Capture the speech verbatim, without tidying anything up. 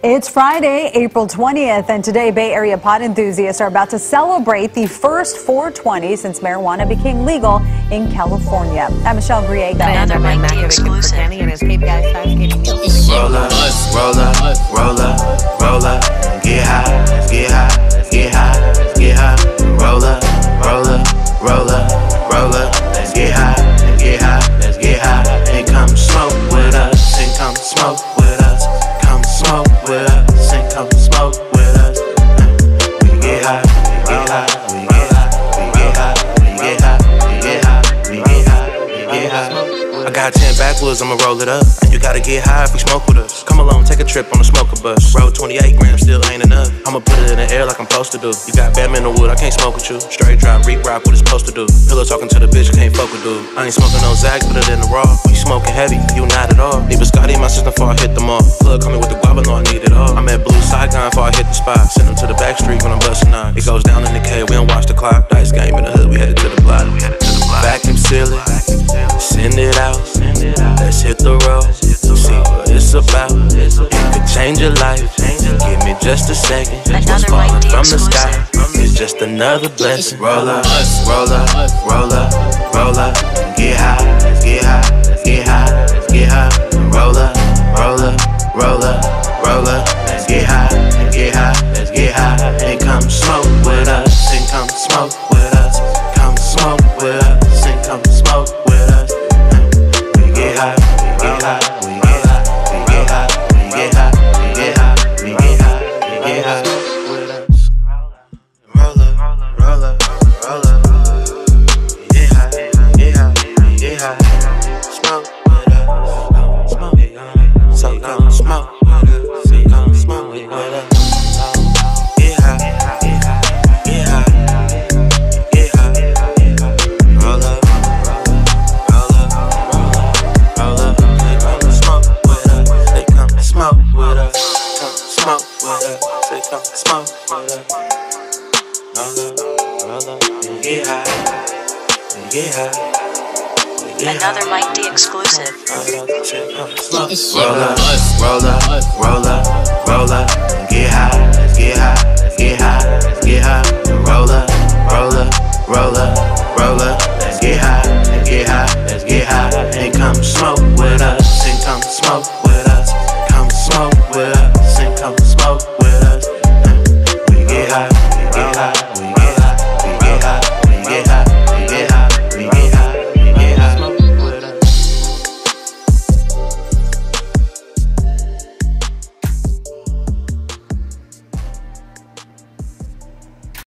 It's Friday, April twentieth, and today Bay Area pot enthusiasts are about to celebrate the first four twenty since marijuana became legal in California. I'm Michelle Griega. Another Mike D exclusive. And his K P I five skating meals. Roll up, roll up, roll up, roll up, get high, let's get high, let's get high, let's get high. Roll up, roll up, roll up, roll up, let's get high, let's get high, let's get high. And come smoke with us, and come smoke with us, come smoke with us, and come smoke with us. We get high, we get high, we get high, we get high, we get high, we get high, we get high, we get high. I got ten backwoods, I'ma roll it up. You gotta get high if you smoke with us. Come along, take a trip on the smoker bus. Roll twenty-eight grams, still ain't enough. I'ma put it in the air like I'm supposed to do. You got Bam in the wood, I can't smoke with you. Straight drop, reap rock, what it's supposed to do. Pillow talking to the bitch, can't fuck with dude. I ain't smoking no Zag, put it in the raw. You smoking heavy, you not at all. Need Biscotti in my system before I hit them all. Plug coming with the guava, no I need it all. I'm at Blue Saigon before I hit the spot. Send them to the back street when I'm busting out. It goes down in the K, we don't watch the clock. Dice game in the hood, we headed to the block. Vacuum seal it, send it out. Let's hit the road, see what it's about. It could change your life. Give me just a second. What's falling from the sky is just another blessing. Roll up, roll up, roll up, roll up, get high, let's get high, let's get high, let's get high. Roll up, roll up, roll up, roll up, let's get high, let's get high, let's get high. And come smoke with us, and come smoke with us, come smoke with us, and come smoke with us. We get high, we get high, we get high, we get high, we get high, we get high, we get high, we get high with us. Roll up, roll up, roll up, get high, get high, get high. Smoke with us, smoke with us, so come smoke with us, so come smoke with us. Get high, get high, get high, get high. Roll up, roll up, roll up, they come smoke with us, they come smoke with us, come smoke with us, they come smoke with us. Roll up, roll up, and get high, and get high. Another Mike D exclusive. Roll up, roll up, roll up, roll up,